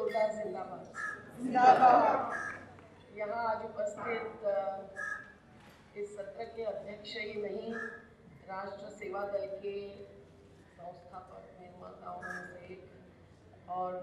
जोरदार जिंदाबाद। जिंदाबाद। यहाँ आज उपस्थित इस सत्र के अध्यक्ष ही नहीं, राष्ट्र सेवा दल के संस्थापक निर्माताओं में से एक और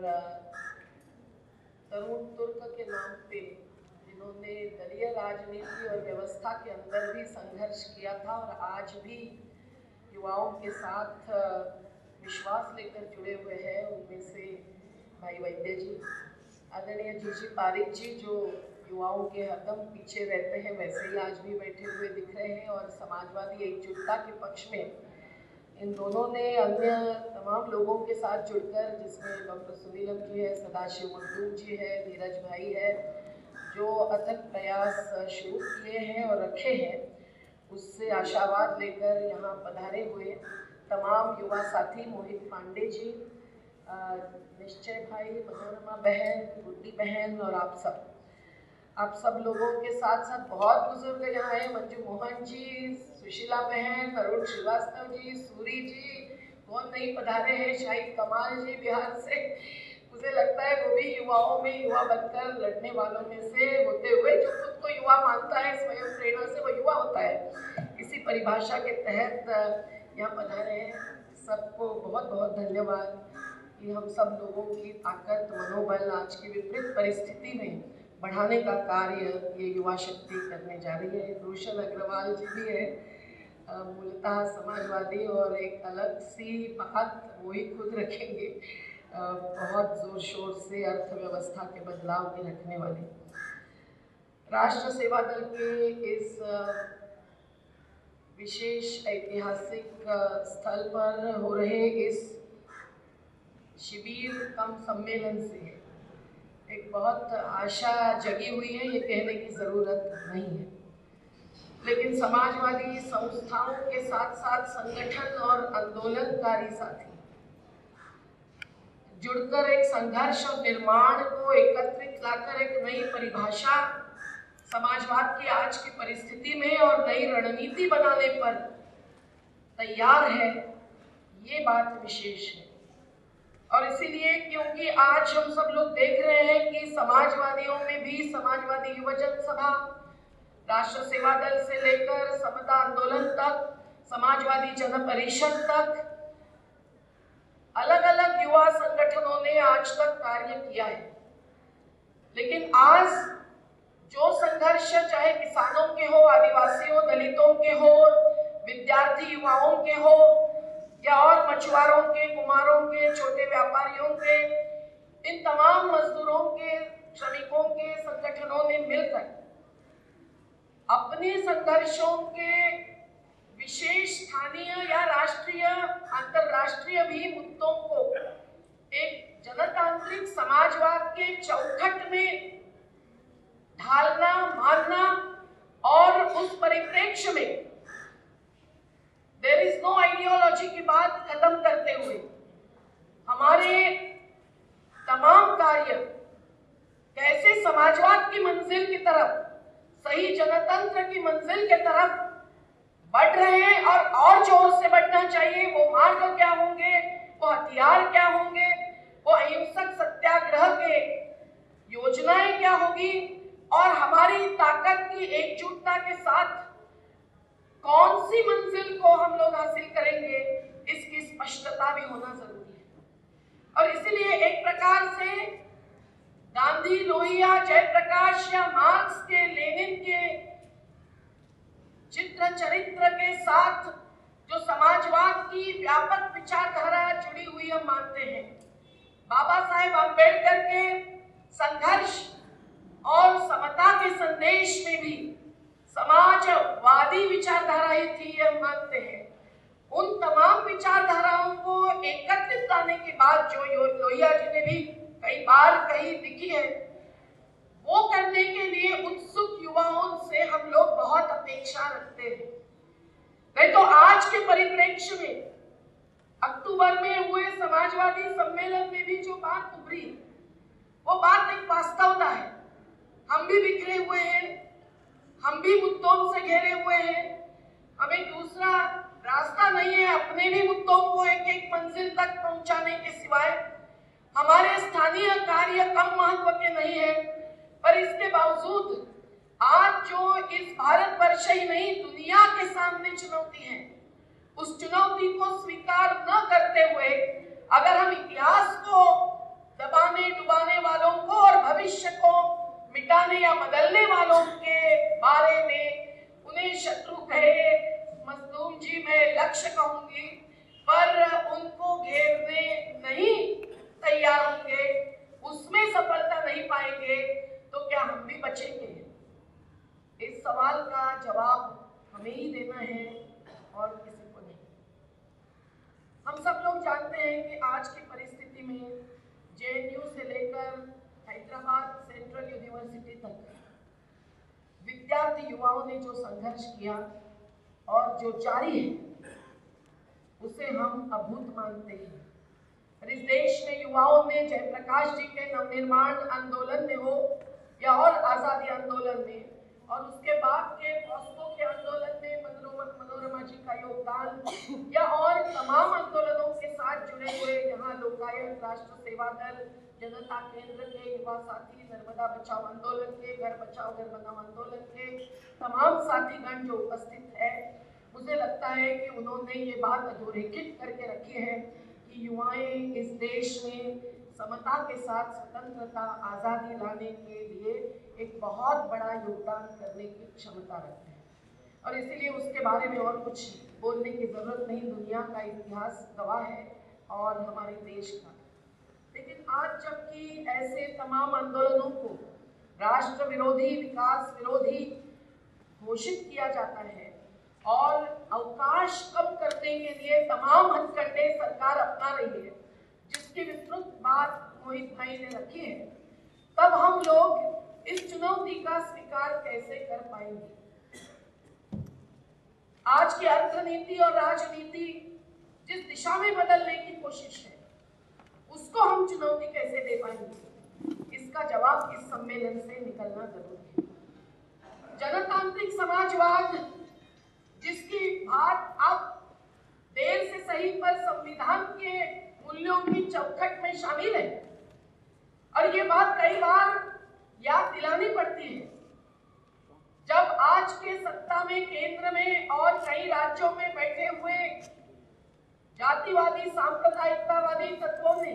तरुण तुर्क के नाम पे जिन्होंने दलीय राजनीति और व्यवस्था के अंदर भी संघर्ष किया था और आज भी युवाओं के साथ विश्वास लेकर जुड़े हुए हैं, उनमें से भाई वैद्य जी, आदरणीय जीजी पारिक जी जो युवाओं के हरदम पीछे रहते हैं, वैसे ही आज भी बैठे हुए दिख रहे हैं। और समाजवादी एकजुटता के पक्ष में इन दोनों ने अन्य तमाम लोगों के साथ जुड़कर, जिसमें डॉक्टर सुनीलम जी है, सदाशिव मुर्दूम जी है, नीरज भाई है, जो अथक प्रयास शुरू किए हैं और रखे हैं, उससे आशावाद लेकर यहाँ पधारे हुए तमाम युवा साथी, मोहित पांडे जी, निश्चय भाई, मनोरमा बहन, गुड्डी बहन और आप सब लोगों के साथ साथ बहुत बुजुर्ग यहाँ हैं, मंजू मोहन जी, सुशीला बहन, अरुण श्रीवास्तव जी, सूरी जी, बहुत नहीं पधारे हैं, शाहिद कमाल जी बिहार से। मुझे लगता है वो भी युवाओं में युवा बनकर लड़ने वालों में से होते हुए, जो खुद को युवा मानता है स्वयं प्रेरणा से, वो युवा होता है। इसी परिभाषा के तहत यहाँ पधारे हैं। सबको बहुत बहुत धन्यवाद कि हम सब लोगों की ताकत, मनोबल आज की विपरीत परिस्थिति में बढ़ाने का कार्य ये युवा शक्ति करने जा रही है। रोशन अग्रवाल जी भी है, मूलतः समाजवादी, और एक अलग सी बात वो ही खुद रखेंगे, बहुत जोर शोर से अर्थव्यवस्था के बदलाव की रखने वाले। राष्ट्र सेवा दल के इस विशेष ऐतिहासिक स्थल पर हो रहे इस शिविर कम सम्मेलन से एक बहुत आशा जगी हुई है, ये कहने की जरूरत नहीं है। लेकिन समाजवादी संस्थाओं के साथ साथ संगठन और आंदोलनकारी साथी जुड़कर एक संघर्ष और निर्माण को एकत्रित लाकर एक नई परिभाषा समाजवाद की आज की परिस्थिति में और नई रणनीति बनाने पर तैयार है, ये बात विशेष है। और इसीलिए क्योंकि आज हम सब लोग देख रहे हैं कि समाजवादियों में भी समाजवादी युवजन सभा, राष्ट्र सेवा दल से लेकर समता आंदोलन तक, समाजवादी जन परिषद तक, अलग अलग युवा संगठनों ने आज तक कार्य किया है। लेकिन आज जो संघर्ष चाहे किसानों के हो, आदिवासियों, दलितों के हो, विद्यार्थी युवाओं के हो, या और मछुआरों के, कुम्हारों के, छोटे व्यापारियों के, इन तमाम मजदूरों के, श्रमिकों के संगठनों ने मिलकर अपने संघर्षों के विशेष स्थानीय या राष्ट्रीय, अंतरराष्ट्रीय भी मुद्दों को एक जनतांत्रिक समाजवाद के चौखट में ढालना, मानना, और उस परिप्रेक्ष्य में देयर इज नो आइडियोलॉजी की बात खत्म करते हुए हमारे तमाम कार्य कैसे समाजवाद की मंजिल की तरफ, सही जनतंत्र की मंजिल के तरफ बढ़ रहे हैं, और जोर से बढ़ना चाहिए। वो मार्ग क्या होंगे, वो हथियार क्या होंगे, वो अहिंसक सत्याग्रह के योजनाएं क्या होगी, और हमारी ताकत की एकजुटता के साथ कौन सी मंजिल को हम लोग हासिल करेंगे, इसकी स्पष्टता भी होना जरूरी है। और इसलिए एक प्रकार से गांधी, लोहिया, जयप्रकाश या मार्क्स के, लेनिन के चित्र चरित्र के साथ जो समाजवाद की व्यापक विचारधारा जुड़ी हुई हम मानते हैं, बाबा साहेब अम्बेडकर के संघर्ष और समता के संदेश में भी समाजवादी विचारधारा ही थी, हम मानते हैं। उन तमाम विचारधाराओं को एकत्रित लाने के बाद जो लोहिया जी ने भी कई बार कही लिखी है, वो करने के लिए उत्सुक युवाओं से हम लोग बहुत अपेक्षा रखते हैं। नहीं तो आज के परिप्रेक्ष्य में अक्टूबर में हुए समाजवादी सम्मेलन में भी जो बात उभरी, वो बात एक वास्तवता है। हम भी बिखरे हुए हैं, हम भी मुद्दों से घेरे हुए हैं, हमें दूसरा रास्ता नहीं है अपने भी मुद्दों को एक एक मंजिल तक पहुंचाने के सिवाय। हमारे स्थानीय कार्य कम महत्व के नहीं है, पर इसके बावजूद आज जो इस भारतवर्ष ही नहीं दुनिया के सामने चुनौती है, उस चुनौती को स्वीकार न करते हुए अगर हम इतिहास को दबाने डुबाने वालों को और भविष्य को मिटाने या बदलने वालों के बारे में उन्हें शत्रु कहे, मजलूम जी मैं लक्ष्य कहूंगी, पर उनको घेरने नहीं तैयार होंगे, उसमें सफलता नहीं पाएंगे, तो क्या हम भी बचेंगे? इस सवाल का जवाब हमें ही देना है और किसी को नहीं। हम सब लोग जानते हैं कि आज की परिस्थिति में JNU से लेकर हैदराबाद सेंट्रल यूनिवर्सिटी तक विद्यार्थी युवाओं ने जो संघर्ष किया और जो जारी है, उसे हम अभूत मानते हैं। और इस देश में युवाओं में जयप्रकाश जी के नवनिर्माण आंदोलन में हो या और आजादी आंदोलन में, और उसके बाद के पॉस्को के आंदोलन में मनोरमा जी का योगदान, या और तमाम आंदोलनों के साथ जुड़े हुए यहाँ लोकायत, राष्ट्र सेवा दल, जनता केंद्र के युवा साथी, नर्मदा बचाओ आंदोलन के, घर बचाओ घर बनाओ आंदोलन के तमाम साथीगण जो उपस्थित है, मुझे लगता है कि उन्होंने ये बात अधोरेखित करके रखी है कि युवाएं इस देश में समता के साथ स्वतंत्रता, आज़ादी लाने के लिए एक बहुत बड़ा योगदान करने की क्षमता रखते हैं, और इसीलिए उसके बारे में और कुछ बोलने की जरूरत नहीं। दुनिया का इतिहास गवाह है और हमारे देश का। लेकिन आज जबकि ऐसे तमाम आंदोलनों को राष्ट्र विरोधी, विकास विरोधी घोषित किया जाता है और अवकाश कम करने के लिए तमाम हथकंडे सरकार अपना रही है, जिसकी विस्तृत बात मोहित भाई ने रखी है, तब हम लोग इस चुनौती का स्वीकार कैसे कर पाएंगे? आज की अर्थनीति और राजनीति जिस दिशा में बदलने की कोशिश है, उसको हम चुनौती कैसे दे पाएंगे? इसका जवाब इस सम्मेलन से निकलना जरूरी है। जनतांत्रिक समाजवाद जिसकी बात अब देर से सही पर संविधान के मूल्यों की चौखट में शामिल है, और ये बात कई बार याद दिलानी पड़ती है जब आज के सत्ता में, केंद्र में और कई राज्यों में बैठे हुए जातिवादी, सांप्रदायिकतावादी तत्वों ने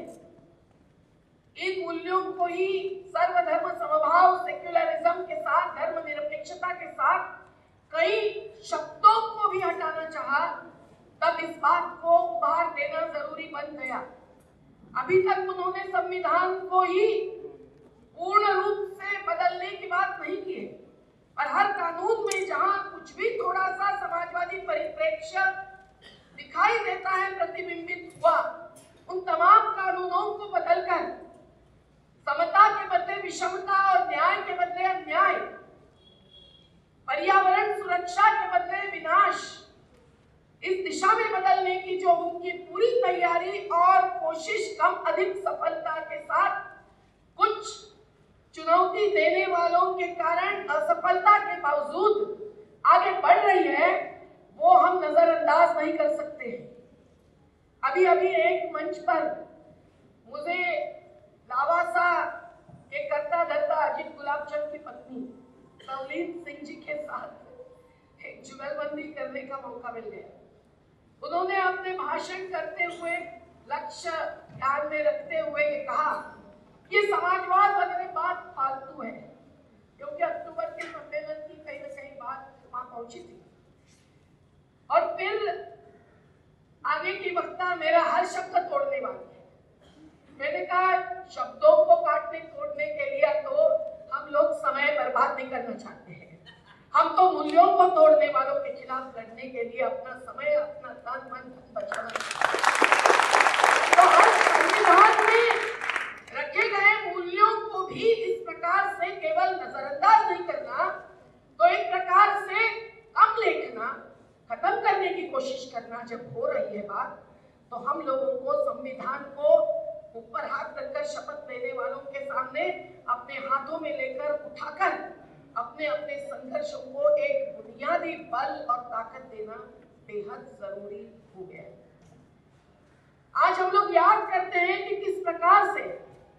इन मूल्यों को ही सर्वधर्म समभाव, सेक्युलरिज्म के साथ, धर्मनिरपेक्षता के साथ कई शब्दों को भी हटाना चाहा, तब इस बात को उभार देना जरूरी बन गया। अभी तक उन्होंने संविधान को ही पूर्ण रूप से बदलने की बात नहीं की है, और हर कानून में जहां कुछ भी थोड़ा सा समाजवादी परिप्रेक्ष्य दिखाई देता है, प्रतिबिंबित हुआ, उन तमाम कानूनों को बदलकर समता के बदले विषमता और न्याय के बदले अन्याय, पर्यावरण सुरक्षा के बदले विनाश, इस दिशा में बदलने की जो उनकी पूरी तैयारी और कोशिश कम अधिक सफलता के साथ कुछ चुनौती देने वालों के कारण असफलता के बावजूद आगे बढ़ रही है, वो हम नजरअंदाज नहीं कर सकते हैं। अभी अभी एक मंच पर मुझे लावासा के कर्ता धर्ता अजीत गुलाबचंद की पत्नी नवनीत सिंह जी के साथ एक जुगलबंदी करने का मौका मिल गया। उन्होंने अपने भाषण करते हुए लक्ष्य ध्यान में रखते हुए ये कहा कि समाजवाद वगैरह बात फालतू है, क्योंकि अक्टूबर के सम्मेलन की कहीं न कहीं बात वहां पहुंची थी। और फिर आगे की वक्ता मेरा हर शब्द तोड़ने वाली है। मैंने कहा शब्दों को काटने तोड़ने के लिए तो हम लोग समय बर्बाद नहीं करना चाहते हैं, हम तो मूल्यों को तोड़ने वालों के खिलाफ लड़ने के लिए अपना समय, अपना तन मन बचाना चाहते हैं। तो हर संविधान में रखे गए मूल्यों को भी इस प्रकार से केवल नजरअंदाज नहीं करना, तो एक प्रकार से कम लेखना, खत्म करने की कोशिश करना जब हो रही है बात, तो हम लोगों को संविधान को ऊपर हाथ रखकर शपथ लेने वालों के सामने अपने हाथों में लेकर उठाकर अपने अपने संघर्षों को एक बुनियादी बल और ताकत देना बेहद जरूरी हो गया है। आज हम लोग याद करते हैं कि किस प्रकार से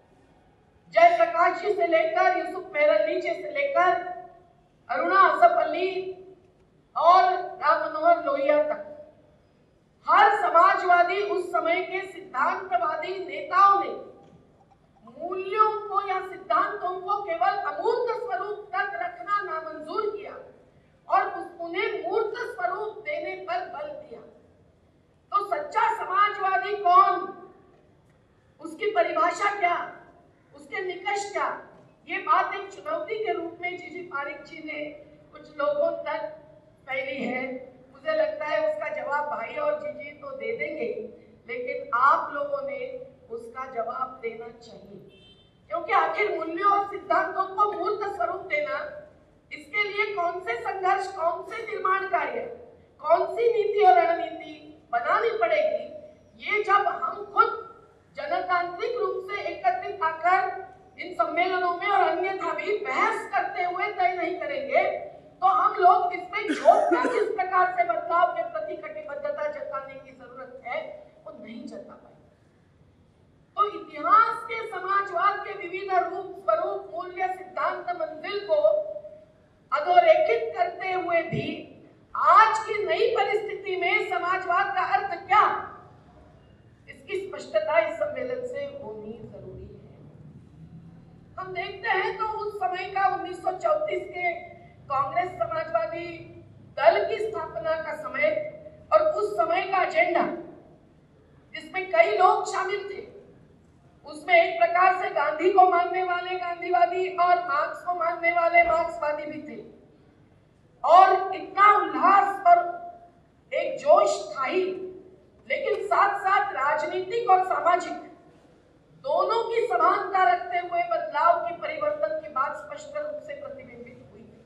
जयप्रकाश जी से लेकर यूसुफ मेहरअली जी से लेकर अरुणा असफ अली और राम मनोहर लोहिया तक हर समाजवादी उस समय के सिद्धांतवादी नेताओं ने मूल्यों को या सिद्धांतों को केवल अमूर्त स्वरूप तक रखना नामंजूर किया और उन्हें मूर्त स्वरूप देने पर बल दिया। तो सच्चा समाजवादी कौन, उसकी परिभाषा क्या, उसके निकष क्या, ये बात एक चुनौती के रूप में जीजी पारिक जी ने कुछ लोगों तक फैली है। मुझे लगता है उसका जवाब भाई और जीजी तो दे देंगे, लेकिन आप लोगों ने उसका जवाब देना चाहिए, क्योंकि आखिर मूल्यों और सिद्धांतों को मूर्त स्वरूप देना, इसके लिए कौन से संघर्ष, कौन से निर्माण कार्य, कौन सी नीति और रणनीति बनानी पड़ेगी, ये जब हम खुद जनतांत्रिक रूप से एकत्रित आकर इन सम्मेलनों में और अन्यथा भी बहस करते हुए तय नहीं करेंगे, तो हम लोग इसमें जोड़कर जिस प्रकार से बदलाव के प्रति कटिबद्धता जताने की जरूरत है वो नहीं जता पाए। तो इतिहास के समाजवाद के विविध रूप स्वरूप मूल्य सिद्धांत मंजिल को अधोरेखित करते हुए भी आज की नई परिस्थिति में समाजवाद का अर्थ क्या, इसकी स्पष्टता इस सम्मेलन से होनी जरूरी है। हम देखते हैं तो उस समय का 1934 के कांग्रेस समाजवादी दल की स्थापना का समय और उस समय का एजेंडा, जिसमें कई लोग शामिल थे, उसमें एक प्रकार से गांधी को मानने वाले गांधीवादी और मार्क्स को मानने वाले मार्क्सवादी भी थे, और इतना उल्लास और एक जोश था ही, लेकिन साथ साथ राजनीतिक और सामाजिक दोनों की समानता रखते हुए बदलाव की, परिवर्तन की बात स्पष्ट रूप से प्रतिबिंबित हुई थी।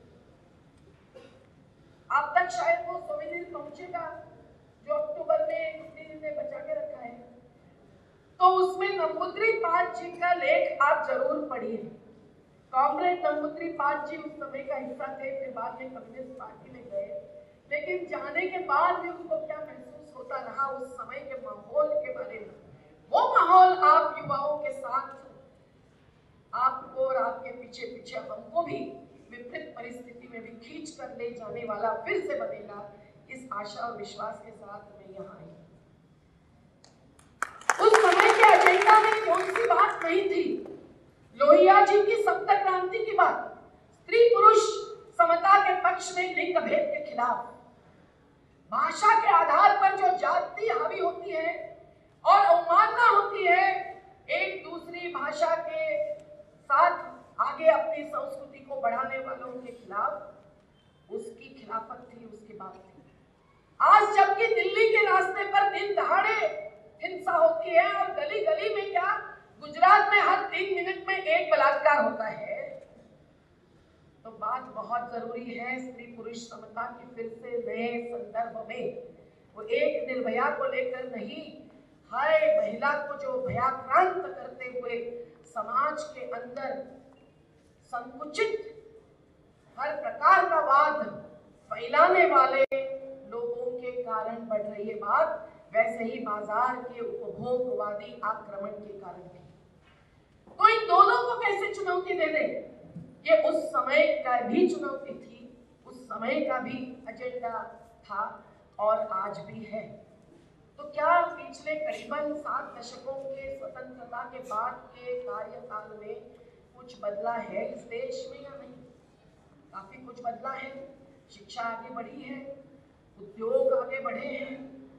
आप तक शायद वो सोवेनिर पहुंचेगा जो अक्टूबर में पुतिन ने बचा के रखा है, तो उसमें नंबूद्री पाल जी का लेख आप जरूर पढ़िए। कॉमरेड नंबूद्री पाल जी उस समय का हिस्सा थे, फिर बाद में कम्युनिस्ट पार्टी में गए, लेकिन जाने के बाद भी उनको क्या महसूस होता रहा उस समय के माहौल के बारे में, वो माहौल आप युवाओं के साथ, आपको और आपके पीछे पीछे हमको भी विपरीत परिस्थिति में भी खींच कर ले जाने वाला फिर से बनेगा, इस आशा और विश्वास के साथ मैं यहाँ आई। उस समय के एजेंडा में कौन सी बात नहीं थी? लोहिया जी की सप्त क्रांति की बात, स्त्री पुरुष समता के पक्ष में, लिंग भेद के खिलाफ, भाषा के आधार पर जो जाति हावी होती है और अवमानना होती है, एक दूसरी भाषा के साथ आगे अपनी संस्कृति को बढ़ाने वालों के खिलाफ, उसकी खिलाफत थी, उसकी बात थी। आज जबकि दिल्ली के रास्ते पर दिन दहाड़े हिंसा होती है और गली गली में क्या, गुजरात में हर 3 मिनट में एक बलात्कार होता है, तो बात बहुत जरूरी है स्त्री पुरुष समता की फिर से नए संदर्भ में। वो एक निर्भया को लेकर नहीं, हाय महिला को जो भयाक्रांत करते हुए समाज के अंदर संकुचित हर प्रकार का वाद फैलाने वाले लोगों के कारण बढ़ रही है बात, वैसे ही बाजार के उपभोगवादी आक्रमण के कारण भी। तो इन दोनों को कैसे चुनौती दे दे, ये उस समय का भी चुनौती थी, उस समय का भी एजेंडा था और आज भी है। तो क्या पिछले करीबन 7 दशकों के स्वतंत्रता के बाद के कार्यकाल में कुछ बदला है इस देश में या नहीं? काफी कुछ बदला है। शिक्षा आगे बढ़ी है, उद्योग आगे बढ़े हैं,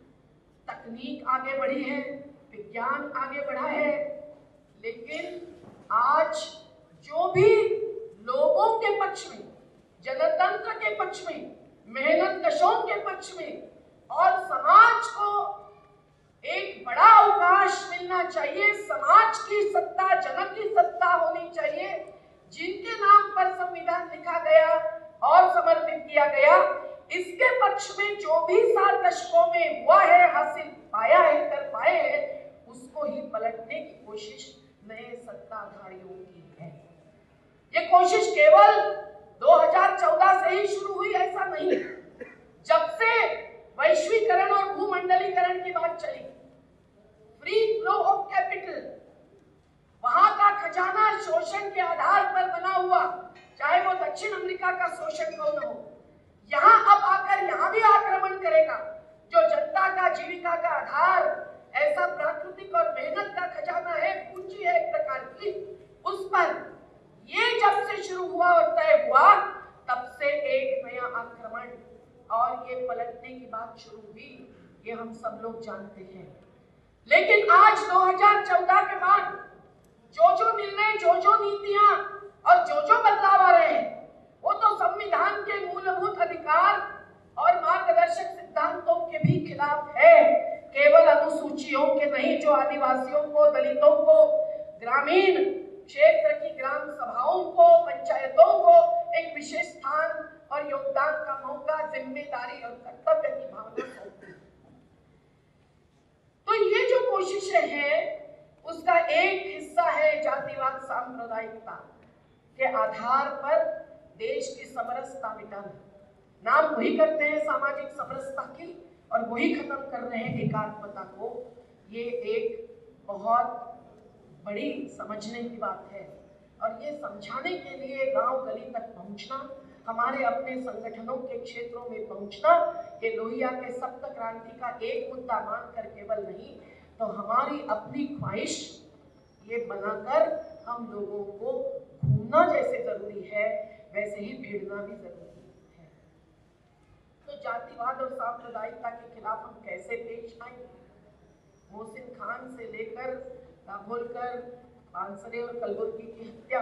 तकनीक आगे बढ़ी है, विज्ञान आगे बढ़ा है, लेकिन आज जो भी लोगों के पक्ष में, जनतंत्र के पक्ष में, मेहनत कशों के पक्ष में और समाज को एक बड़ा अवकाश मिलना चाहिए, समाज की सत्ता, जन की सत्ता होनी चाहिए, जिनके नाम पर संविधान लिखा गया और समर्पित किया गया, इसके पक्ष में जो भी 7 दशकों में हुआ है, हासिल पाया है, कर पाए हैं, उसको ही पलटने की कोशिश नए सत्ताधारियों की है। ये कोशिश केवल 2014 से ही शुरू हुई ऐसा नहीं, जब से वैश्वीकरण और भूमंडलीकरण की बात चली, फ्री फ्लो ऑफ कैपिटल, वहां का खजाना शोषण के आधार पर बना हुआ, चाहे वो दक्षिण अमेरिका का शोषण क्यों न हो, यहाँ अब आकर यहाँ भी आक्रमण करेगा। जो जनता का जीविका का आधार, ऐसा प्राकृतिक और मेहनत का खजाना है, पूंजी है एक प्रकार की, उस पर ये जब से शुरू हुआ और तय हुआ, तब से एक नया आक्रमण और ये पलटने की बात शुरू हुई, ये हम सब लोग जानते हैं। लेकिन आज 2014 के बाद जो निर्णय, जो नीतियां और जो बदलाव आ रहे हैं, वो तो संविधान के मूलभूत अधिकार और मार्गदर्शक सिद्धांतों के भी खिलाफ है। केवल अनुसूचियों के नहीं, जो आदिवासियों को, दलितों को, ग्रामीण क्षेत्र की ग्राम सभाओं को, पंचायतों को एक विशेष स्थान और योगदान का मौका, जिम्मेदारी और कर्तव्य की भावना सौंपती। तो ये जो कोशिशें हैं, उसका एक हिस्सा है जातिवाद, सांप्रदायिकता के आधार पर देश की समरसता मिटाना। नाम वही करते हैं सामाजिक समरसता की, और वही खत्म कर रहे हैं एकात्मता को। ये एक बहुत बड़ी समझने की बात है, और ये समझाने के लिए गांव गली तक पहुंचना, हमारे अपने संगठनों के क्षेत्रों में पहुंचना, ये लोहिया के सप्त क्रांति का एक मुद्दा मानकर केवल नहीं, तो हमारी अपनी ख्वाहिश ये बनाकर हम लोगों को घूमना जैसे जरूरी है, वैसे ही भिड़ना भी जरूरी है। तो जातिवाद और सांप्रदायिकता के खिलाफ हम कैसे पेश आए? मोहसिन खान से लेकर दाभोलकर, पानसरे और कलबुर्गी की हत्या,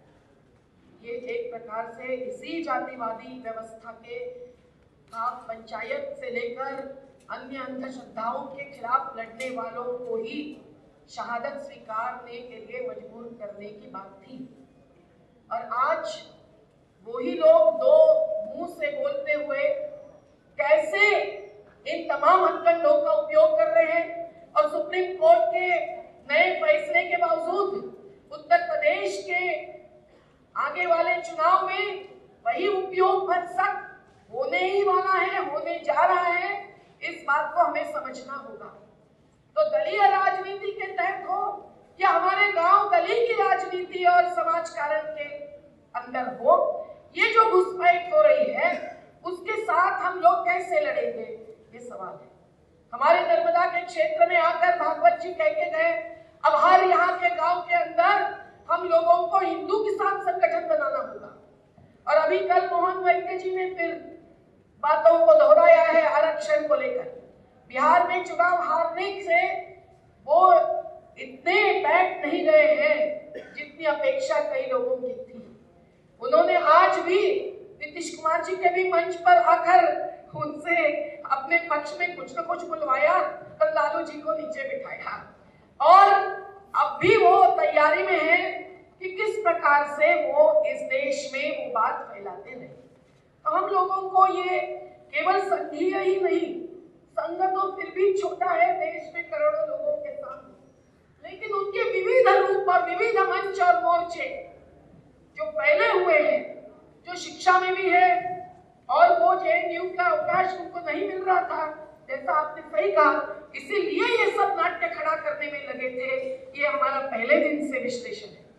ये एक प्रकार से इसी जातिवादी व्यवस्था के खिलाफ, पंचायत से लेकर अन्य अंधश्रद्धाओं के खिलाफ लड़ने वालों को ही शहादत स्वीकारने के लिए मजबूर करने की बात थी। और आज वही लोग दो मुंह से बोलते हुए कैसे इन तमाम हथकंडों का उपयोग कर रहे हैं, और सुप्रीम कोर्ट के नए फैसले के बावजूद उत्तर प्रदेश के आगे वाले चुनाव में वही उपयोग भरसक होने ही वाला है, होने जा रहा है। इस बात को हमें समझना होगा। तो दलीय राजनीति के तहत हो या हमारे गांव गली की राजनीति और समाजकारण के अंदर हो, ये जो घुसपैठ हो रही है, उसके साथ हम लोग कैसे लड़ेंगे, ये सवाल है। हमारे नर्मदा के क्षेत्र में आकर भागवत जी कह के गए, अब हर यहाँ के गांव के अंदर हम लोगों को हिंदू किसान संगठन बनाना होगा। और अभी कल मोहन वैद्य जी ने फिर बातों को दोहराया है आरक्षण को लेकर। बिहार में चुनाव हारने से वो इतने बैठ नहीं गए हैं जितनी अपेक्षा कई लोगों की थी। उन्होंने आज भी नीतीश कुमार जी के भी मंच पर आकर उनसे अपने पक्ष में कुछ न कुछ बुलवाया और लालू जी को नीचे बिठाया, और अब भी वो तैयारी में है कि किस प्रकार से वो इस देश में वो बात फैलाते रहे। तो हम लोगों को ये केवल संघीय ही नहीं, संघ तो फिर भी छोटा है देश में करोड़ों लोगों के सामने, लेकिन उनके विविध रूप और विविध मंच और मोर्चे जो फैले हुए हैं, जो शिक्षा में भी है, और वो जेएनयू का अवकाश उनको नहीं मिल रहा था, जैसा आपने सही कहा, इसीलिए ये सब नाट्य खड़ा करने में लगे थे। ये हमारा पहले दिन से विश्लेषण है।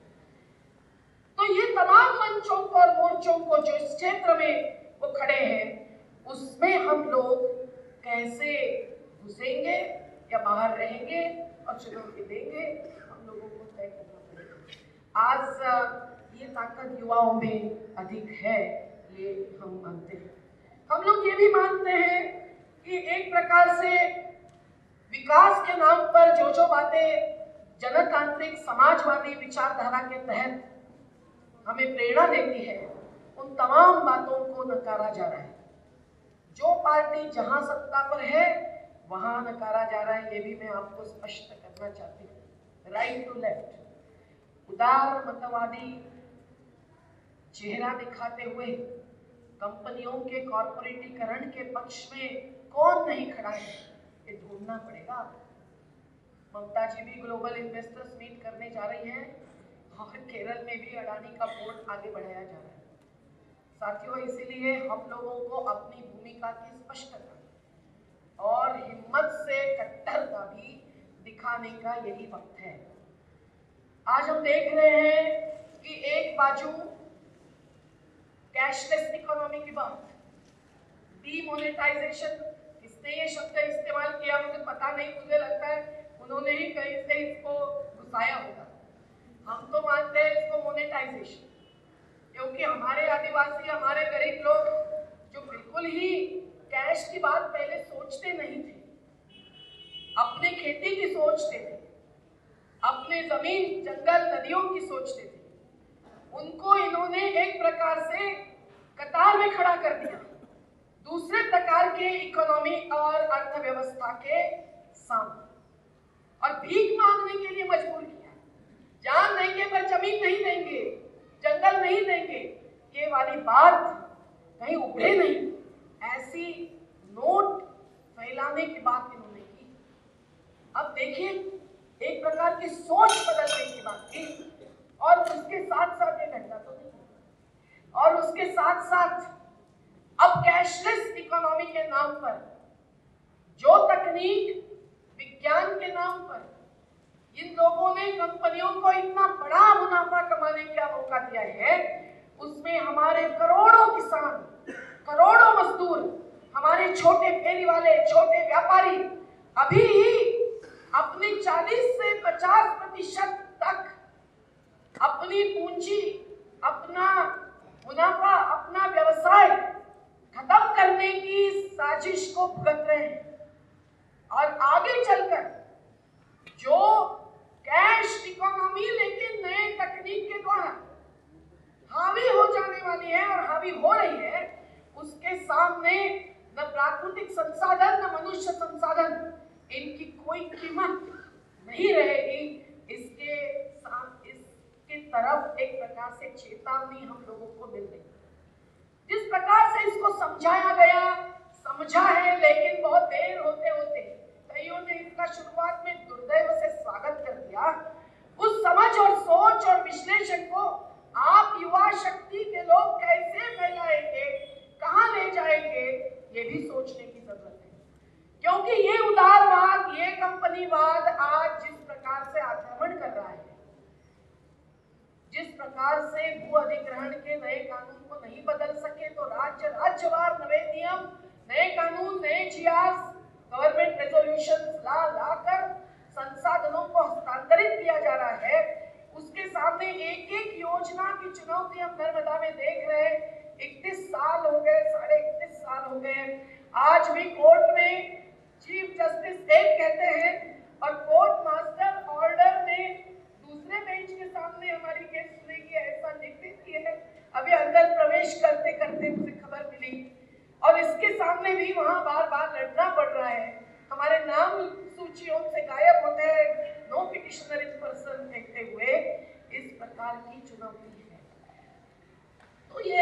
तो ये तमाम मंचों को और मोर्चों को जो इस क्षेत्र में वो खड़े हैं, उसमें हम लोग कैसे घुसेंगे या बाहर रहेंगे और चुनौती देंगे, हम लोगों को तय करना पड़ेगा। आज ये ताकत युवाओं में अधिक है, ये हम मानते हैं। हम लोग ये भी मानते हैं कि एक प्रकार से विकास के नाम पर जो बातें जनतांत्रिक समाजवादी विचारधारा के तहत हमें प्रेरणा देती है, उन तमाम बातों को नकारा जा रहा है। जो पार्टी जहां सत्ता पर है वहां नकारा जा रहा है, ये भी मैं आपको स्पष्ट करना चाहती हूँ। राइट टू लेफ्ट, उदार मतवादी चेहरा दिखाते हुए कंपनियों के कॉर्पोरेटीकरण के पक्ष में कौन नहीं खड़ा है, ये ढूंढना पड़ेगा। ममता जी भी ग्लोबल इन्वेस्टर्स मीट करने जा रही हैं, और केरल में भी अडानी का पोर्ट आगे बढ़ाया जा रहा है। साथियों, इसीलिए हम लोगों को अपनी भूमिका की स्पष्टता और हिम्मत से कट्टरता भी दिखाना उठाने का यही वक्त है। आज हम देख रहे हैं कि एक बाजू कैशलेस इकोनॉमी की बात, डीमोनेटाइजेशन, किसने ये शब्द इस्तेमाल किया मुझे पता नहीं, मुझे लगता है उन्होंने ही कहीं से इसको घुसाया होगा। हम तो मानते हैं इसको मोनेटाइजेशन, क्योंकि हमारे आदिवासी, हमारे गरीब लोग जो बिल्कुल ही कैश की बात पहले सोचते नहीं थे, अपने खेती की सोचते थे, अपने जमीन जंगल नदियों की सोचते थे, उनको इन्होंने एक प्रकार से कतार में खड़ा कर दिया, दूसरे प्रकार के इकोनॉमी और अर्थव्यवस्था के सामने, और भीख मांगने के लिए मजबूर किया। जान देंगे पर जमीन नहीं देंगे, जंगल नहीं देंगे, ये वाली बात कहीं उभरे नहीं। ऐसी नोट फैलाने की बात इन्होंने की। अब देखिए, एक प्रकार की सोच बदलने की बात की, और उसके साथ साथ ये घटना तो नहीं, और उसके साथ साथ अब कैशलेस इकोनॉमी के नाम पर, जो तकनीक विज्ञान के नाम पर इन लोगों ने कंपनियों को इतना बड़ा मुनाफा कमाने का मौका दिया है, उसमें हमारे करोड़ों किसान, करोड़ों मजदूर, हमारे छोटे फेरी वाले, छोटे व्यापारी अभी अपनी 40 से 50% तक अपनी पूंजी, अपना मुनाफा, अपना व्यवसाय खत्म करने की साजिश को भुगत रहे हैं। और आगे चलकर जो कैश इकोनॉमी लेकिन नए तकनीक के द्वारा हावी हो जाने वाली है और हावी हो रही है, उसके सामने न प्राकृतिक संसाधन न मनुष्य संसाधन, इनकी कोई कीमत नहीं रहेगी। इसके तरफ एक प्रकार से चेतावनी हम लोगों को मिल रही है। जिस प्रकार से इसको समझाया गया, समझा है, लेकिन बहुत देर होते होते कईयों ने इसका शुरुआत में दुर्दैव से स्वागत कर दिया। उस समझ और सोच और विश्लेषण को आप युवा शक्ति के लोग कैसे फैलाएंगे, कहां ले जाएंगे, ये भी सोचने की जरूरत है। क्योंकि ये उदारवाद, ये कंपनीवाद आज जिस प्रकार से आक्रमण कर रहा है, जिस प्रकार से भू अधिग्रहण के नए कानून को नहीं बदल सके तो राज्यवार नए नियम, नए कानून, नए जीआर्स, गवर्नमेंट रेजोल्यूशंस लाकर संसाधनों को हस्तांतरित किया जा रहा है, उसके सामने एक एक योजना की चुनौती हम नर्मदा में देख रहे हैं। 31 साल हो गए, 31.5 साल हो गए, आज भी कोर्ट में चीफ जस्टिस एक कहते हैं और कोर्ट मास्टर ऑर्डर ने दूसरे बेंच के सामने हमारी केस सुनेगी ऐसा लिख देती है। अभी अंदर प्रवेश करते करते मुझे खबर मिली, और इसके सामने भी वहां बार बार लड़ना पड़ रहा है। हमारे नाम सूचियों से गायब होते हैं, नो पिटिशनर इन पर्सन कहते हुए, इस प्रकार की चुनौती है। तो ये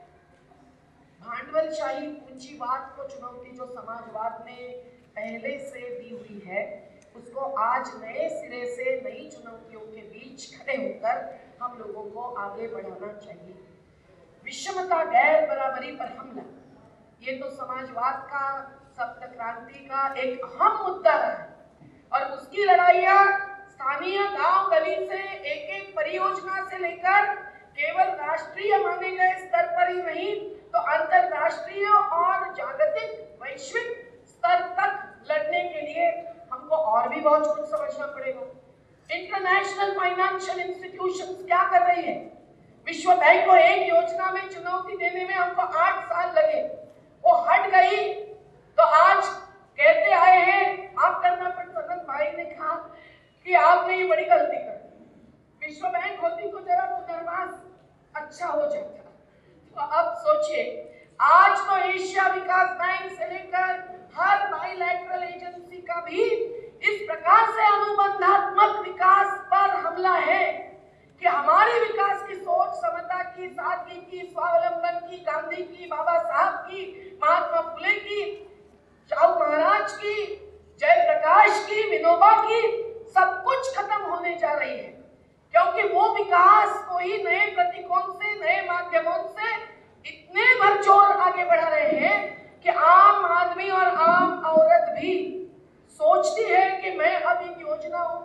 भांडवलशाही पूंजीवाद को चुनौती जो समाजवाद ने पहले से दी हुई है, उसको आज नए सिरे से नई चुनौतियों के बीच खड़े होकर हम लोगों को आगे बढ़ाना चाहिए। विषमता, गैर बराबरी पर हमला, ये तो समाजवाद का, सप्त क्रांति का एक अहम मुद्दा रहा है, और उसकी लड़ाइयाँ स्थानीय गांव गली से एक एक परियोजना से लेकर केवल राष्ट्रीय माने गए स्तर पर ही नहीं तो अंतरराष्ट्रीय और जागतिक वैश्विक स्तर तक लड़ने के लिए हमको और भी बहुत कुछ समझना पड़ेगा। इंटरनेशनल फाइनेंशियल इंस्टीट्यूशंस क्या कर रही है? विश्व बैंक को एक योजना में चुनौती देने में हमको 8 साल लगे, वो हट गई तो आज कहते आए हैं, माफ करना पर सनत भाई ने कहा कि आपने ये बड़ी गलती कर दी, विश्व बैंक होती तो जरा पुनर्वास अच्छा हो जाता। तो अब सोचिए, आज तो एशिया विकास बैंक से लेकर हर बाइलैटरल एजेंसी का भी इस प्रकार से अनुबंधात्मक विकास पर हमला है कि हमारी विकास की सोच, समता की, सादगी की, स्वावलंबन की, गांधी की, बाबा साहब की, महात्मा फुले की, चाऊ महाराज की, जयप्रकाश की, विनोबा की, सब कुछ खत्म होने जा रही है। क्योंकि वो विकास को ही नए प्रतीकों से, नए माध्यमों से इतने भरचोर आगे बढ़ा रहे हैं कि आम आदमी और आम औरत भी सोचती है कि मैं अब इन योजनाओं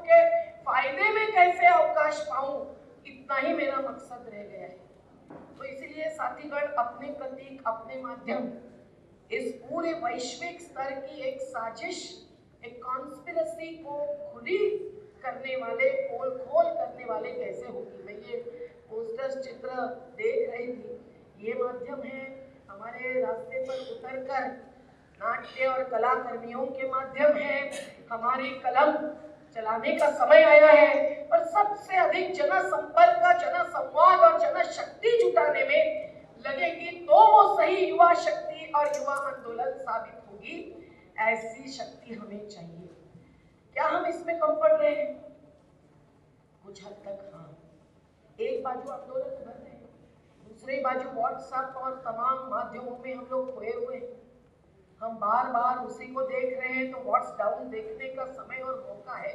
कैसे अवकाश पाऊं, इतना ही मेरा मकसद रह गया है। तो इसीलिए साथीगण, अपने प्रतीक, अपने माध्यम इस पूरे वैश्विक स्तर की एक साजिश, एक कॉन्स्पिरेसी को खुली करने वाले, पोल खोल करने वाले कैसे होगी। मैं ये पोस्टर्स, चित्र देख रही थी। ये माध्यम है हमारे रास्ते पर उतरकर नाट्य और कला कर्मियों के माध्यम है हमारी कलम चलाने का समय आया है। और सबसे अधिक जनसंपर्क, जनसंवाद और जनशक्ति जुटाने में लगेगी तो वो सही युवा शक्ति और युवा आंदोलन साबित होगी। ऐसी शक्ति हमें चाहिए। क्या हम इसमें कम पड़ रहे हैं? कुछ हद तक हाँ। एक बाजू आंदोलन कर रहे हैं, दूसरी बाजू व्हाट्सएप और तमाम माध्यमों में हम लोग खोए हुए हैं। हम बार बार उसी को देख रहे हैं, तो व्हाट्स डाउन देखने का समय और मौका है।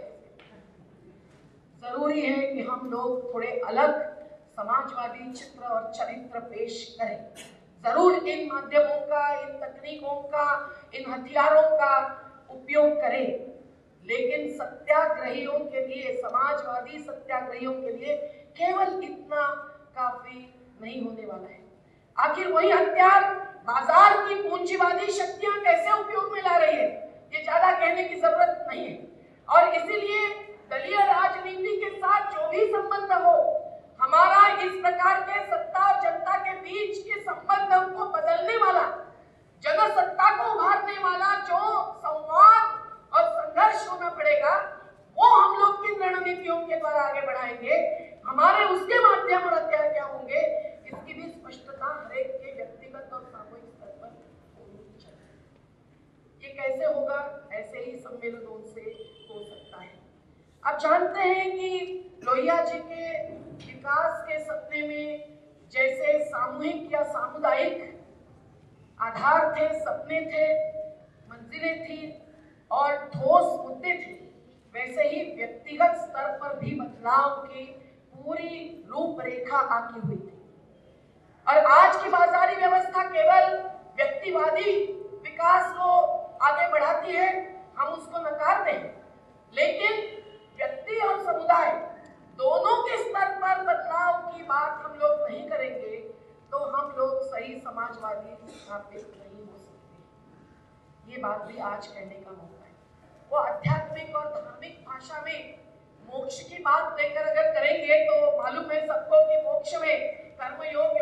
जरूरी है कि हम लोग थोड़े अलग समाजवादी चित्र और चरित्र पेश करें। जरूर इन माध्यमों का, इन तकनीकों का, इन हथियारों का उपयोग करें, लेकिन सत्याग्रहियों के लिए, समाजवादी सत्याग्रहियों के लिए केवल इतना काफी नहीं होने वाला है। आखिर वही हथियार बाजार की पूंजीवादी शक्तियां कैसे उपयोग में ला रही है, ये ज्यादा कहने की जरूरत नहीं है। और इसीलिए दलीय राजनीति के साथ जो भी संबंध हो, हमारा इस प्रकार के सत्ता और जनता के बीच के संबंधों को बदलने वाला, जनसत्ता को उभारने वाला जो संवाद और संघर्ष होना पड़ेगा, वो हम लोग किन रणनीतियों के द्वारा आगे बढ़ाएंगे, हमारे उसके माध्यम और हथियार क्या होंगे, इसकी भी स्पष्टता हर एक के व्यक्तिगत और सामूहिक स्तर पर होनी चाहिए। ये कैसे होगा? ऐसे ही सम्मेलनों से हो सकता है। आप जानते हैं कि लोहिया जी के विकास के सपने में जैसे सामूहिक या सामुदायिक आधार थे, सपने थे, मंजिलें थी और ठोस मुद्दे थे, वैसे ही व्यक्तिगत स्तर पर भी बदलाव की पूरी रूपरेखा आकी हुई थी। और आज की बाजारी व्यवस्था केवल व्यक्तिवादी विकास को आगे बढ़ाती है, हम उसको नकारते हैं, लेकिन व्यक्ति और समुदाय दोनों के स्तर पर बदलाव की बात हम लोग नहीं करेंगे तो हम लोग सही समाजवादी स्थापित नहीं हो सकते। ये बात भी आज कहने का मौका है। वो आध्यात्मिक और धार्मिक भाषा में मोक्ष की बात लेकर अगर करेंगे तो मालूम है सबको कि मोक्ष में कर्म योग,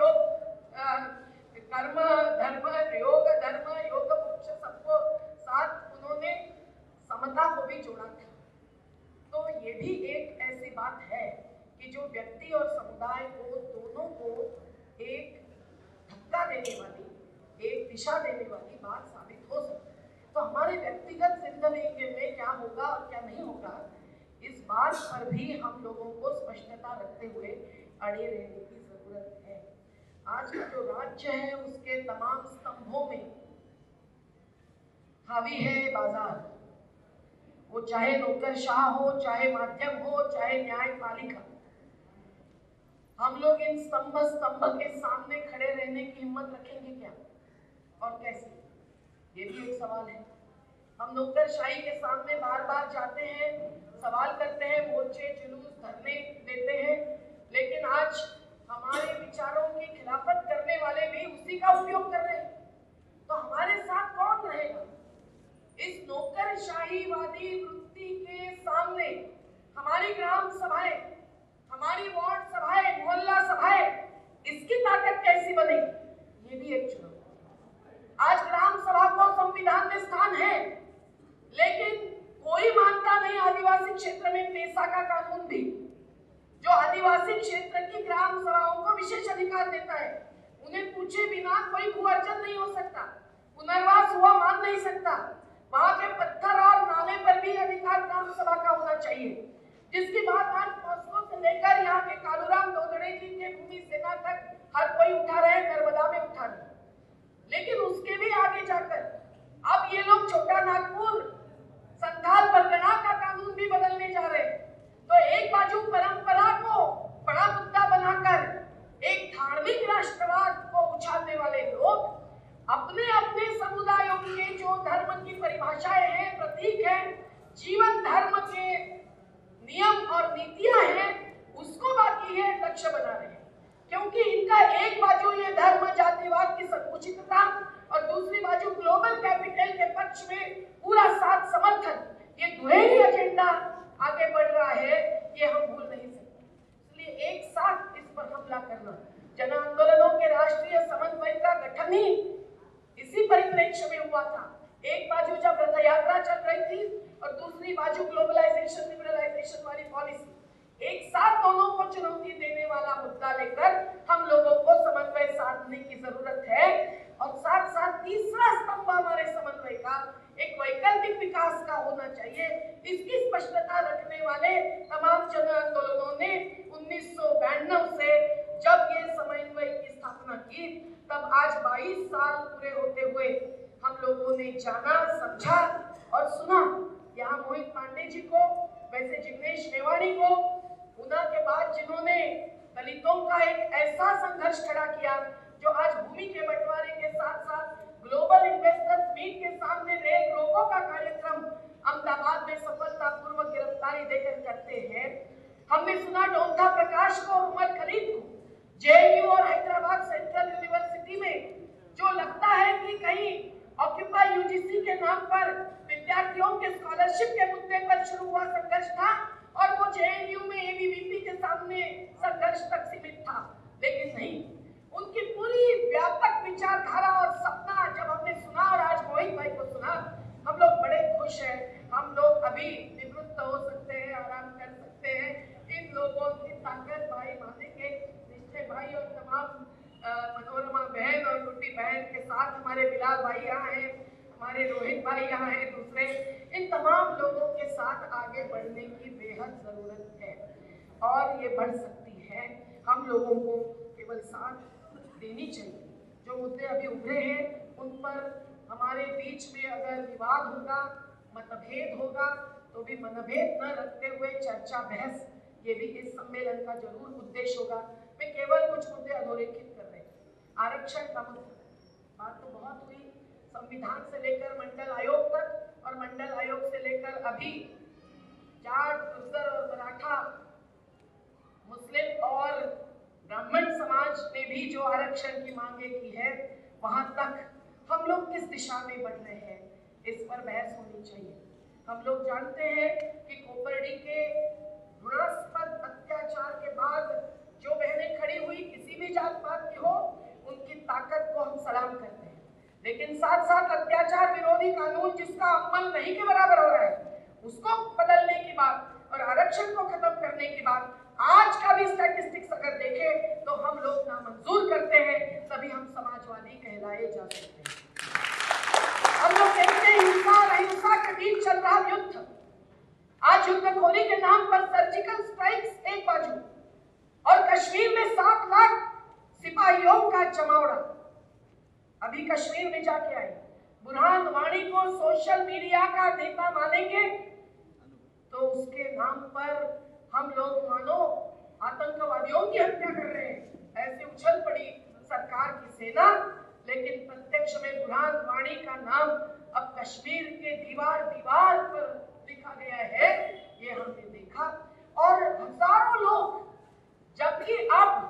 कर्म धर्म, योग धर्म, योग मोक्ष सबको साथ उन्होंने समता को भी जोड़ा था। तो ये भी एक ऐसी बात है कि जो व्यक्ति और समुदाय को, दोनों को एक धक्का देने वाली, एक दिशा देने वाली बात साबित हो सकती है। तो हमारे व्यक्तिगत जिंदगी में क्या होगा और क्या नहीं होगा, इस बात पर भी हम लोगों को स्पष्टता रखते हुए अड़े रहने की जरूरत है। आज का जो राज्य है उसके तमाम स्तंभों में हावी है बाजार। वो चाहे नौकरशाह हो, चाहे माध्यम हो, चाहे न्यायपालिका। हम लोग इन स्तंभ के सामने खड़े रहने की हिम्मत रखेंगे क्या और कैसे? ये भी एक सवाल है। हम नौकरशाही के सामने बार बार जाते हैं, सवाल करते हैं, मोर्चे, जुलूस, धरने देते हैं, लेकिन आज हमारे विचारों की खिलाफत करने वाले भी उसी का उपयोग कर रहे हैं। तो हमारे साथ कौन रहेगा? इस नौकरशाहीवादी वृत्ति के सामने हमारी ग्राम सभाएं, हमारी वार्ड सभाएं, मोहल्ला सभाएं, इसकी ताकत कैसी बनेगी? ये भी एक चुनौती। आज ग्राम सभा को संविधान में स्थान है, लेकिन कोई मानता नहीं आदिवासी क्षेत्र में पेशा का कानून भी, जो आदिवासी क्षेत्र की ग्राम सभाओं को विशेष अधिकार देता है। उन्हें पूछे बिना कोई भू अर्जन नहीं हो सकता, पुनर्वास हुआ मान नहीं सकता। वहां के पत्थर और नाले पर भी अधिकार ग्राम सभा का होना चाहिए, जिसकी बात आज मॉस्को से लेकर यहाँ के कालूराम दोदड़े जी के भूमि सेना तक हर कोई उठा रहे, नर्मदा में उठा रहे। लेकिन उसके भी आगे जाकर अब ये लोग छोटा नागपुर, संथाल परगना का कानून भी बदलने जा रहे हैं। तो एक बाजू परंपरा को बड़ा मुद्दा बनाकर एक धार्मिक राष्ट्रवाद को उछालने वाले लोग अपने अपने समुदायों के जो धर्म की परिभाषाएं हैं, प्रतीक हैं, जीवन धर्म के नियम और नीतियां हैं, पक्ष में पूरा साथ समर्थन, ये दुहेरी एजेंडा आगे बढ़ रहा है, ये हम भूल नहीं सकते। इसलिए एक साथ इस पर हमला करना, जन आंदोलनों के राष्ट्रीय समन्वय का गठन ही इसी परिप्रेक्ष्य में हुआ था। एक बाजू जब रथ यात्रा चल रही थी और दूसरी बाजू ग्लोबलाइजेशन लिबरलाइजेशन वाली पॉलिसी, एक साथ दोनों को चुनौती देने वाला मुद्दा लेकर हम लोगों को समन्वय साधने की जरूरत है। और साथ साथ तीसरा स्तंभ हमारे समन्वय का एक वैकल्पिक विकास का होना चाहिए। इसकी स्पष्टता रखने वाले तमाम जन आंदोलनों ने 1992 से जब ये समन्वय की स्थापना की, तब आज 22 साल पूरे होते हुए हम लोगों ने जाना, समझा और सुना। यहाँ मोहित पांडे जी को, वैसे जिग्नेश मेवाणी को, ऊना के बाद जिन्होंने दलितों का एक ऐसा संघर्ष खड़ा किया जो आज भूमि के बंटवारे के साथ साथ ग्लोबल इन्वेस्टर्स मीट के सामने रेल रोको का कार्यक्रम अहमदाबाद में सफलतापूर्वक गिरफ्तारी देकर करते हैं। हमने सुना डोंथा प्रकाश को और उमर खलीद को जेएनयू और हैदराबाद सेंट्रल यूनिवर्सिटी में जो लगता है कि कहीं ऑक्यूपाई यूजीसी के नाम पर विद्यार्थियों के स्कॉलरशिप के मुद्दे पर शुरू हुआ संघर्ष था और वो जेएनयू में एबीवीपी के सामने संघर्ष तक सीमित था। लेकिन नहीं, उनकी पूरी व्यापक विचारधारा और सपना जब हमने सुना और आज मोहित भाई को सुना, हम लोग बड़े खुश हैं। हम लोग अभी निवृत्त हो सकते हैं, आराम कर सकते हैं। इन लोगों की ताकत भाई मानेंगे, निश्चय भाई और तमाम मनोरमा बहन और गुड्डी बहन के साथ हमारे बिलाल भाई यहाँ हैं, हमारे रोहित भाई यहाँ हैं, दूसरे इन तमाम लोगों के साथ आगे बढ़ने की बेहद जरूरत है और ये बढ़ सकती है। हम लोगों को केवल साथ देनी चाहिए। जो मुद्दे अभी उभरे हैं उन पर हमारे बीच में अगर विवाद होगा, मतभेद होगा, तो भी मनभेद न रखते हुए चर्चा बहस, ये भी इस सम्मेलन का जरूर उद्देश्य होगा। मैं केवल कुछ मुद्दे अधोरेखित कर रहे हैं। आरक्षण का मुद्दा, बात तो बहुत हुई, संविधान से लेकर मंडल आयोग तक और मंडल आयोग से लेकर अभी जाट, गुर्जर और मराठा, मुस्लिम और ब्राह्मण समाज ने भी जो आरक्षण की मांगे की है, वहां तक हम लोग किस दिशा में बढ़ रहे हैं, इस पर बहस होनी चाहिए। हम लोग जानते हैं कि कोपरडी के घृणास्पद अत्याचार के बाद जो बहनें खड़ी हुई, किसी भी जात पात की हो, उनकी ताकत को हम सलाम करते हैं। लेकिन साथ साथ अत्याचार विरोधी कानून जिसका अमल नहीं के बराबर हो रहा है, उसको बदलने की बात और आरक्षण को खत्म करने की बात आज का भी स्टैटिस्टिक्स अगर देखें तो हम लोग नामंजूर करते हैं, तभी हम समाजवादी कहलाए जा सकते हैं। हम लोग कहते हैं हिंसा और अहिंसा के बीच चल रहा युद्ध, आज युद्धखोरी के नाम पर सर्जिकल स्ट्राइक्स एक बाजू और कश्मीर में 7 लाख सिपाहियों का जमावड़ा। अभी कश्मीर में जाके आई, बुरहान वानी को सोशल मीडिया का नेता मानेंगे तो उसके नाम पर हम लोग मानो आतंकवादियों की हत्या कर रहे हैं। ऐसे उछल पड़ी सरकार की सेना, लेकिन प्रत्यक्ष में बुरहान वानी का नाम अब कश्मीर के दीवार दीवार पर लिखा गया है, ये हमने देखा। और हजारों लोग, जबकि अब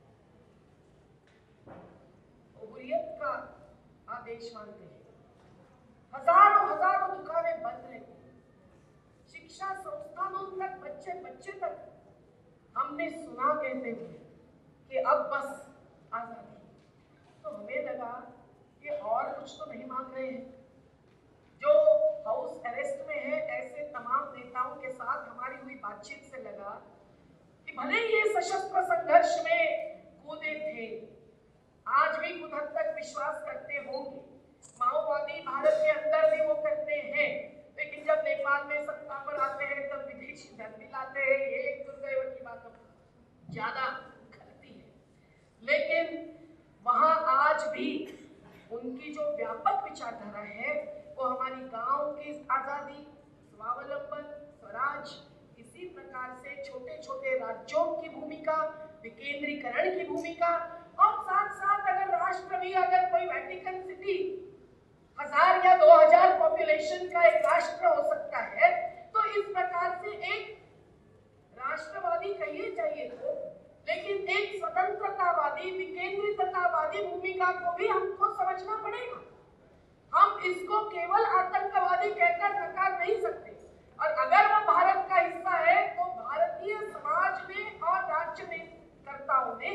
हुर्रियत का आदेश मानते हैं, हजारों दुकानें बंद हैं, शिक्षा संस्थानों तक बच्चे तक हमने सुना कहते हुए कि अब बस आजादी। तो हमें लगा कि और कुछ तो नहीं मांग रहे हैं। जो हाउस अरेस्ट में है, ऐसे तमाम नेताओं के साथ हमारी हुई बातचीत से लगा कि भले ये सशस्त्र संघर्ष में कूदे थे, आज भी कुछ हद तक विश्वास करते होंगे, माओवादी भारत के अंदर भी वो करते हैं, लेकिन जब नेपाल में सत्ता पर आते हैं तब विदेशी धन भी लाते हैं। ये एक दुर्दैव की बात ज्यादा खलती है। लेकिन वहां आज भी उनकी जो व्यापक विचारधारा है वो हमारी गांव की आजादी, स्वावलंबन, स्वराज, इसी प्रकार से छोटे छोटे राज्यों की भूमिका, विकेंद्रीकरण की भूमिका, और साथ साथ अगर राष्ट्र भी, अगर कोई वेटिकन सिटी 1000 या 2000 पॉपुलेशन का एक राष्ट्र हो सकता है, तो इस प्रकार से एक राष्ट्रवादी कहिए चाहिए तो, लेकिन एक स्वतंत्रतावादी, विकेंद्रिततावादी भूमिका को भी हमको समझना पड़ेगा। हम इसको केवल आतंकवादी कहकर नकार नहीं सकते। और अगर वो भारत का हिस्सा है तो भारतीय समाज ने और राज्य में कर्ताओं ने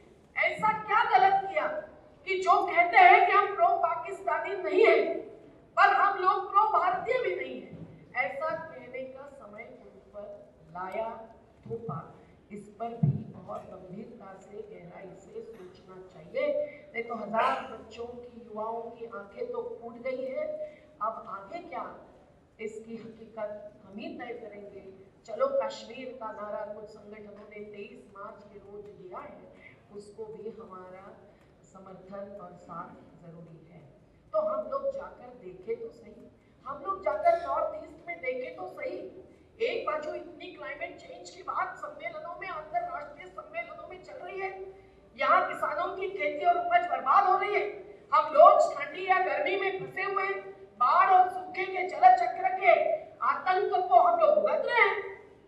ऐसा क्या गलत किया कि जो कहते हैं कि हम प्रो पाकिस्तानी नहीं है पर हम लोग प्रो भारतीय भी नहीं है, ऐसा कहने का समय उन पर लाया थोपा। इस पर भी बहुत गंभीरता से गहराई से सोचना चाहिए। नहीं तो हजार बच्चों की, युवाओं की आंखें तो फूट गई है। अब आगे क्या, इसकी हकीकत हम ही तय करेंगे। चलो कश्मीर का नारा कुछ संगठनों ने 23 मार्च के रोज दिया है, उसको भी हमारा समर्थन और साथ जरूरी है। तो हम लोग जाकर देखें तो सही, हम लोग जाकर नॉर्थ ईस्ट में देखें तो सही। एक बाजू इतनी क्लाइमेट चेंज की बात सम्मेलनों में, अंतरराष्ट्रीय सम्मेलनों में चल रही है, यहाँ किसानों की खेती और उपज बर्बाद हो रही है, हम लोग ठंडी या गर्मी में फंसे हुए हैं, बाढ़ और सूखे के जल चक्र के आतंक को हम लोग भुगत रहे हैं।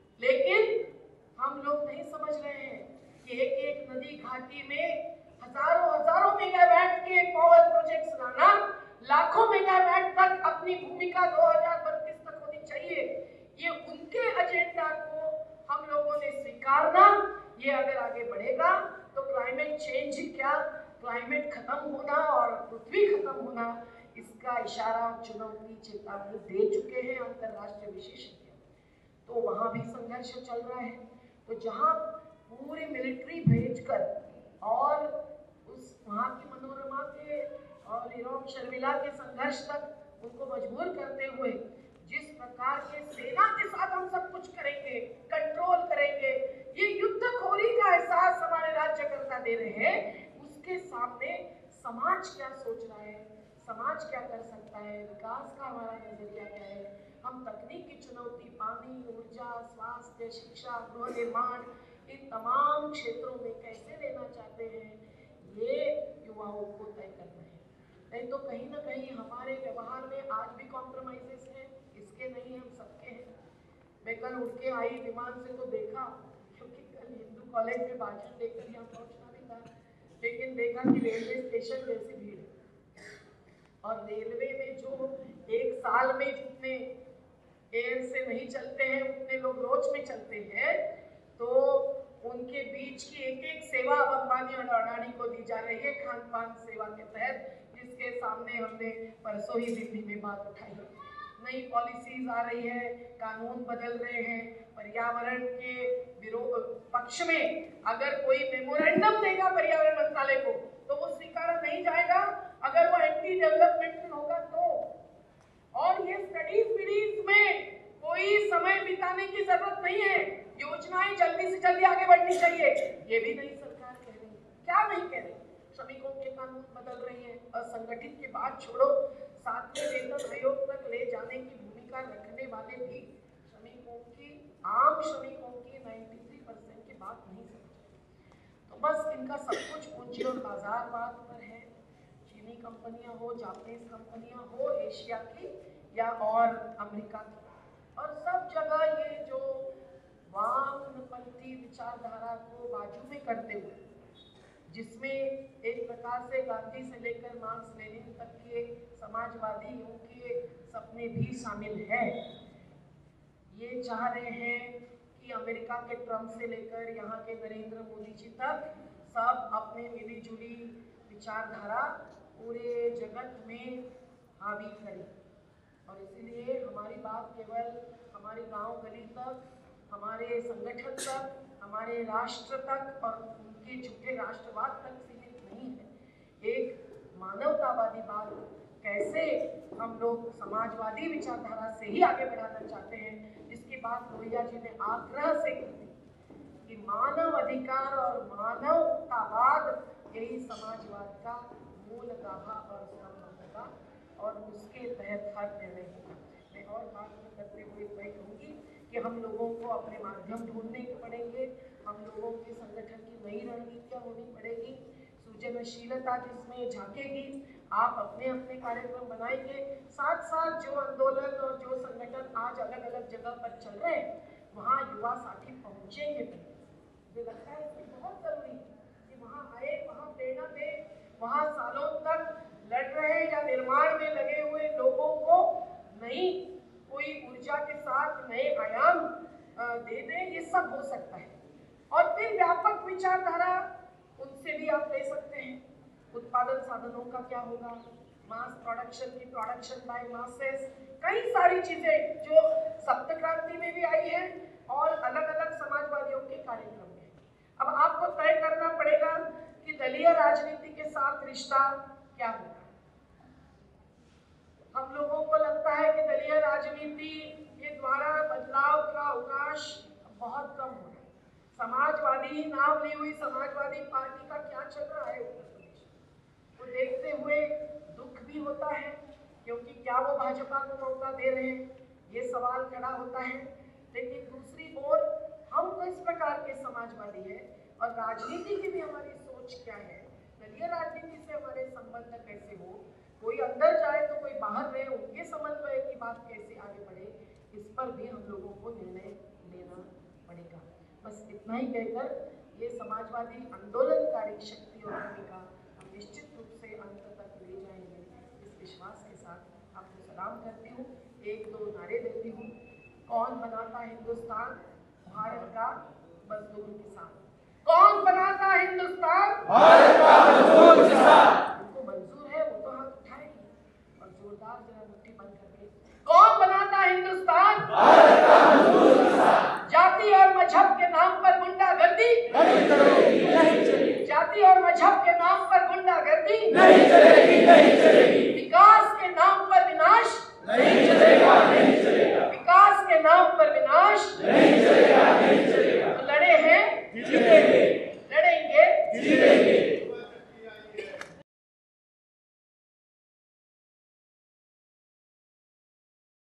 लेकिन हम लोग नहीं समझ रहे हैं कि एक एक नदी घाटी में हजारों मेगावाट के पावर प्रोजेक्ट्स लाना, लाखों मेगावाट तक अपनी भूमिका 2032 तक होनी चाहिए, ये उनके एजेंडा को हम लोगों ने स्वीकारना। ये अगर आगे बढ़ेगा तो क्लाइमेट चेंज ही क्या, क्लाइमेट खत्म होना और पृथ्वी खत्म होना, इसका इशारा, चुनौती, चेतावनी दे चुके हैं अंतरराष्ट्रीय विशेषज्ञ। तो वहां भी संघर्ष चल रहा है। तो जहां पूरी मिलिट्री भेजकर और उस वहां की मनोरमा के और यूरोप शर्मिला के संघर्ष तक उनको मजबूर करते हुए जिस प्रकार के सेना के साथ हम सब कुछ करेंगे, कंट्रोल करेंगे, ये युद्धखोरी का एहसास हमारे राज्यकर्ता दे रहे हैं, उसके सामने समाज क्या सोच रहा है, समाज क्या कर सकता है, विकास का हमारा नजरिया क्या है, हम तकनीक की चुनौती, पानी, ऊर्जा, स्वास्थ्य, शिक्षा, गृह निर्माण, इन तमाम क्षेत्रों में कैसे लेना चाहते हैं, ये युवाओं को तय करना है। नहीं तो कहीं ना कहीं हमारे व्यवहार में आज भी कॉम्प्रोमाइजेस हैं, इसके नहीं, हम सबके हैं। मैं कल उठ के आई विमान से तो देखा, क्योंकि कल हिंदू कॉलेज में भाषण देकर यहाँ पहुँचना भी था, लेकिन देखा कि रेलवे स्टेशन जैसी भीड़ है। और रेलवे में जो एक साल में जितने एयर से नहीं चलते हैं उतने लोग रोज में चलते हैं, तो उनके बीच की एक एक सेवा अब अंबानी और अडानी को दी जा रही है खान पान सेवा के तहत, जिसके सामने हमने परसों ही दिल्ली में बात उठाई। नई पॉलिसीज आ रही है, कानून बदल रहे हैं, पर्यावरण के विरोध पक्ष में अगर कोई मेमोरेंडम देगा पर्यावरण मंत्रालय को तो वो स्वीकारा नहीं जाएगा, अगर वो एंटी डेवलपमेंट होगा तो। और ये स्टडीज में कोई समय बिताने की जरूरत नहीं है, योजनाएं जल्दी से जल्दी आगे बढ़नी चाहिए, ये भी नई सरकार कह रही है। क्या नहीं कह रही, श्रमिकों के कानून बदल रही है, असंगठित की बात छोड़ो, 7वें वेतन आयोग तक ले जाने की भूमिका रखने वाले भी श्रमिकों की, आम श्रमिकों की 93% की बात नहीं समझे। तो बस इनका सब कुछ पूंजी और बाजारवाद पर है। चीनी कंपनियां हो, जापानीज कंपनियां हो, एशिया की या और अमेरिका की, और सब जगह ये जो वामपंथी विचारधारा को बाजू में करते हुए, जिसमें एक प्रकार से गांधी से लेकर मार्क्स लेनिन तक के समाजवादियों के सपने भी शामिल हैं, ये चाह रहे हैं कि अमेरिका के ट्रंप से लेकर यहाँ के नरेंद्र मोदी जी तक सब अपने मिली जुली विचारधारा पूरे जगत में हावी करें। और इसीलिए हमारी बात केवल हमारे गांव गली तक, हमारे संगठन तक, हमारे राष्ट्र तक और उनके झूठे राष्ट्रवाद तक सीमित नहीं है। एक मानवतावादी बात कैसे हम लोग समाजवादी विचारधारा से ही आगे बढ़ाना चाहते हैं, जिसकी बात लोहिया जी ने आग्रह से की थी कि मानव अधिकार और मानवतावाद यही समाजवाद का मूल गाभा और स्तंभ होगा और उसके तहत हर निर्णय होगा। मैं और बात करते हुए मैं कहूँगी कि हम लोगों को अपने माध्यम ढूंढने पड़ेंगे, हम लोगों के संगठन की नई रणनीतियाँ होनी पड़ेगी, सृजनशीलता जिसमें झांकेगी, आप अपने अपने कार्यक्रम बनाएंगे, साथ साथ जो आंदोलन और जो संगठन आज अलग अलग जगह पर चल रहे हैं वहाँ युवा साथी पहुँचेंगे भी। मुझे लगता है कि बहुत जरूरी है कि वहाँ आए, वहाँ प्रेरणा दे, वहाँ सालों तक लड़ रहे या निर्माण में लगे हुए लोगों को नई कोई ऊर्जा के साथ नए आयाम दे दें, ये सब हो सकता है। और फिर व्यापक विचारधारा उनसे भी आप ले सकते हैं। उत्पादन साधनों का क्या होगा, मास प्रोडक्शन की प्रोडक्शन बाय मासेस, कई सारी चीजें जो सप्त क्रांति में भी आई है और अलग अलग समाजवादियों के कार्यक्रम में। अब आपको तय करना पड़ेगा कि दलीय राजनीति के साथ रिश्ता क्या होगा। हम लोगों को लगता है कि दलीय राजनीति के द्वारा बदलाव का अवकाश बहुत कम हो रहा है। समाजवादी नाम ली हुई समाजवादी पार्टी का क्या चल रहा है उत्तर प्रदेश को देखते हुए दुख भी होता है, क्योंकि क्या वो भाजपा को मौका दे रहे हैं, ये सवाल खड़ा होता है। लेकिन दूसरी ओर हम किस प्रकार के समाजवादी है और राजनीति की भी हमारी सोच क्या है, दलीय राजनीति से हमारे संबंध कैसे हो, कोई अंदर जाए तो कोई बाहर रहे, उनके समन्वय की बात कैसे आगे बढ़े, इस पर भी हम लोगों को निर्णय लेना पड़ेगा। बस इतना ही कहकर ये समाजवादी आंदोलनकारी शक्ति और भूमिका हम निश्चित रूप से अंत तक ले जाएंगे, इस विश्वास के साथ आपको सलाम करती हूँ। एक दो नारे देती हूँ। कौन बनाता हिंदुस्तान, भारत का मजदूर किसान। कौन बनाता हिंदुस्तान, भारत का मजदूर किसान। उनको मंजूर है वो तो हाथ उठाएंगे और जोरदार जरा मुट्ठी बंद करके। कौन बनाता हिंदुस्तान, भारत का मजदूर किसान। जाति और मजहब के नाम पर गुंडागर्दी नहीं चलेगी, नहीं चलेगी। जाति और मजहब के नाम पर गुंडागर्दी नहीं चलेगी, नहीं चलेगी। विकास के नाम पर विनाश नहीं चलेगा, नहीं चलेगा। विकास के नाम पर विनाश नहीं चलेगा, नहीं चलेगा। तो लड़े हैं जीतेंगे, लड़ेंगे जीतेंगे।